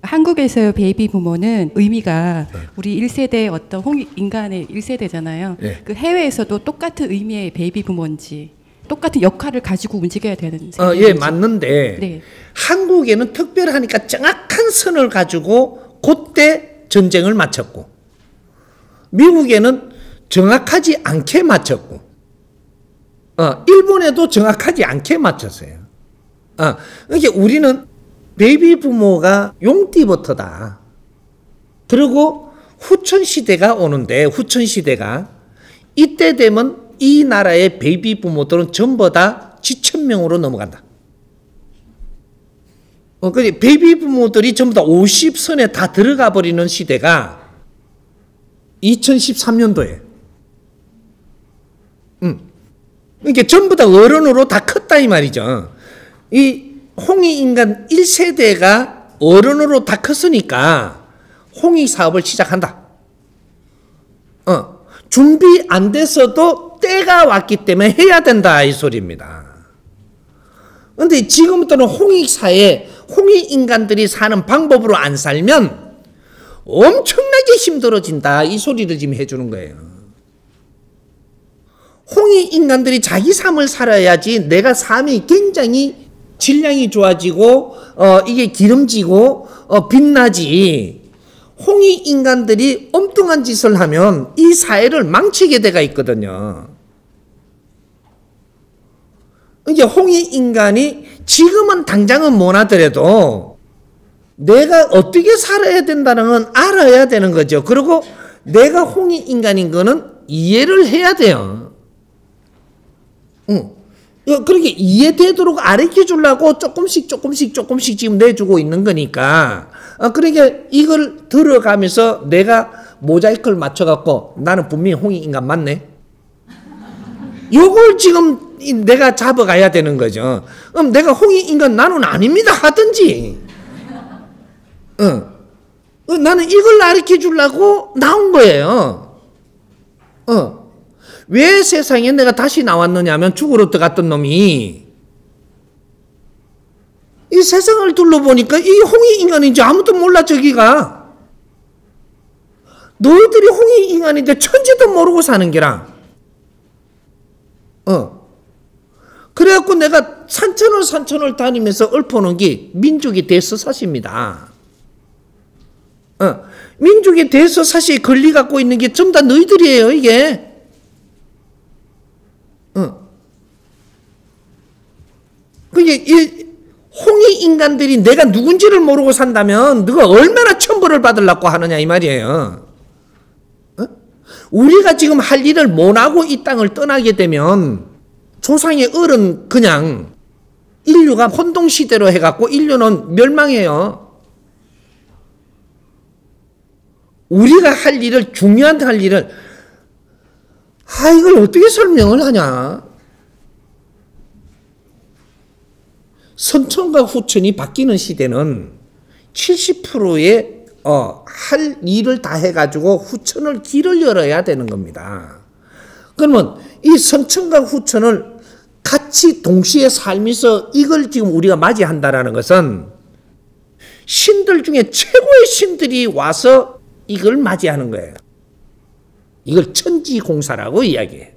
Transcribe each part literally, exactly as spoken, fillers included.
한국에서의 베이비 부모는 의미가 우리 일 세대 어떤 홍 인간의 일 세대잖아요. 네. 그 해외에서도 똑같은 의미의 베이비 부모인지 똑같은 역할을 가지고 움직여야 되는 어, 예, 맞는데 네. 한국에는 특별하니까 정확한 선을 가지고 그때 전쟁을 마쳤고 미국에는 정확하지 않게 마쳤고 어, 일본에도 정확하지 않게 마쳤어요. 어, 그러니까 우리는 베이비 부모가 용띠부터다. 그리고 후천 시대가 오는데 후천 시대가 이때 되면 이 나라의 베이비 부모들은 전부 다 지천 명으로 넘어간다. 어, 그 베이비 부모들이 전부 다 오십 선에 다 들어가 버리는 시대가 이천십삼 년도에. 음. 그러니까 전부 다 어른으로 다 컸다 이 말이죠. 이 홍익인간 일 세대가 어른으로 다 컸으니까 홍익 사업을 시작한다. 어. 준비 안 됐어도 때가 왔기 때문에 해야 된다 이 소리입니다. 그런데 지금부터는 홍익사회, 홍익인간들이 사는 방법으로 안 살면 엄청나게 힘들어진다 이 소리를 지금 해주는 거예요. 홍익인간들이 자기 삶을 살아야지 내가 삶이 굉장히 질량이 좋아지고 어, 이게 기름지고 어, 빛나지. 홍익인간들이 엉뚱한 짓을 하면 이 사회를 망치게 돼가 있거든요. 이제 홍익인간이 지금은 당장은 못 하더라도 내가 어떻게 살아야 된다는 건 알아야 되는 거죠. 그리고 내가 홍익인간인 거는 이해를 해야 돼요. 응. 그렇게 이해되도록 가르쳐 주려고 조금씩 조금씩 조금씩 지금 내주고 있는 거니까 어, 그러니까 이걸 들어가면서 내가 모자이크를 맞춰갖고 나는 분명히 홍익인간 맞네. 요걸 지금 내가 잡아가야 되는 거죠. 그럼 내가 홍익인간 나는 아닙니다 하든지 어. 어, 나는 이걸 가르쳐 주려고 나온 거예요. 어. 왜 세상에 내가 다시 나왔느냐 하면 죽으러 들어갔던 놈이 이 세상을 둘러보니까 이 홍익인간인지 아무도 몰라. 저기가 너희들이 홍익인간인데 천지도 모르고 사는 게라. 어. 그래갖고 내가 산천을 산천을 다니면서 읊어놓은 게 민족의 대서사시입니다. 어. 민족의 대서사시에 권리 갖고 있는 게 전부 다 너희들이에요 이게. 어. 그게 이 홍익인간들이 내가 누군지를 모르고 산다면 너가 얼마나 천벌을 받으려고 하느냐 이 말이에요. 어? 우리가 지금 할 일을 못하고 이 땅을 떠나게 되면 조상의 을은 그냥 인류가 혼동시대로 해갖고 인류는 멸망해요. 우리가 할 일을 중요한 할 일을 아 이걸 어떻게 설명을 하냐. 선천과 후천이 바뀌는 시대는 칠십 퍼센트의 어, 할 일을 다 해가지고 후천을 길을 열어야 되는 겁니다. 그러면 이 선천과 후천을 같이 동시에 살면서 이걸 지금 우리가 맞이한다라는 것은 신들 중에 최고의 신들이 와서 이걸 맞이하는 거예요. 이걸 천지공사라고 이야기해.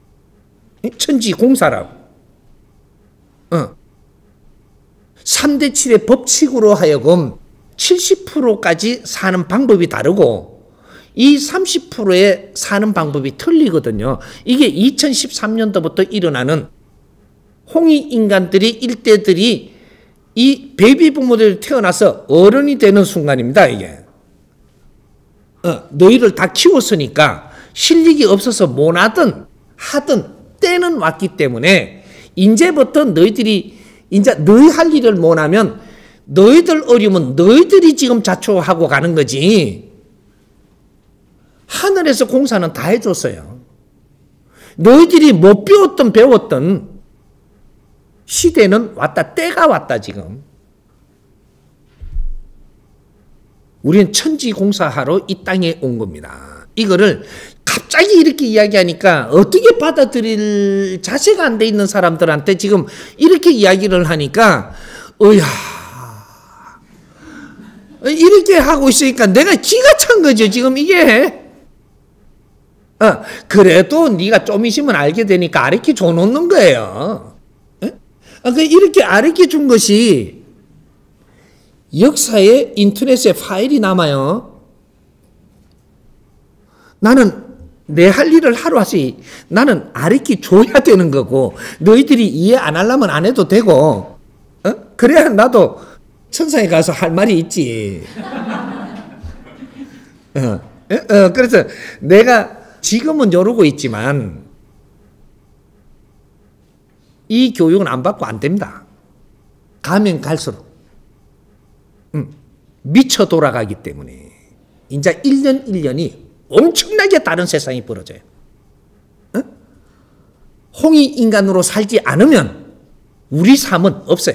천지공사라고. 어. 삼 대 칠의 법칙으로 하여금 칠십 퍼센트까지 사는 방법이 다르고 이 삼십 퍼센트의 사는 방법이 틀리거든요. 이게 이천십삼 년도부터 일어나는 홍익인간들이 일대들이 이 베이비 부모들이 태어나서 어른이 되는 순간입니다. 이게. 어, 너희를 다 키웠으니까 실력이 없어서 못하든 하든 때는 왔기 때문에 이제부터 너희들이 이제 너희 할 일을 못하면 너희들 어려우면 너희들이 지금 자초하고 가는 거지. 하늘에서 공사는 다 해줬어요. 너희들이 못 배웠던 배웠던 시대는 왔다. 때가 왔다 지금. 우리는 천지공사하러 이 땅에 온 겁니다. 이거를 갑자기 이렇게 이야기하니까 어떻게 받아들일 자세가 안 돼 있는 사람들한테 지금 이렇게 이야기를 하니까 어야 이렇게 하고 있으니까 내가 기가 찬 거죠, 지금 이게. 어, 그래도 네가 좀 있으면 알게 되니까 가르쳐 줘 놓는 거예요. 예? 아, 그 이렇게 가르쳐 준 것이 역사에 인터넷에 파일이 남아요. 나는 내 할 일을 하루 하지. 나는 가르쳐 줘야 되는 거고 너희들이 이해 안 하려면 안 해도 되고 어? 그래야 나도 천상에 가서 할 말이 있지. 어, 어, 그래서 내가 지금은 이러고 있지만 이 교육은 안 받고 안 됩니다. 가면 갈수록 음, 미쳐 돌아가기 때문에 이제 일 년 일 년이 엄청나게 다른 세상이 벌어져요. 어? 홍익 인간으로 살지 않으면 우리 삶은 없어요.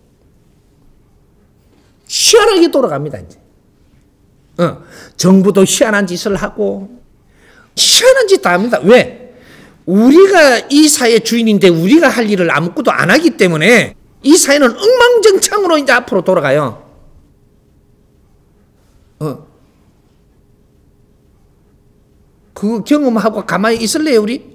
희한하게 돌아갑니다. 이제. 어, 정부도 희한한 짓을 하고 희한한 짓 다 합니다. 왜? 우리가 이 사회의 주인인데 우리가 할 일을 아무것도 안 하기 때문에 이 사회는 엉망진창으로 이제 앞으로 돌아가요. 어. 그 경험하고 가만히 있을래요, 우리?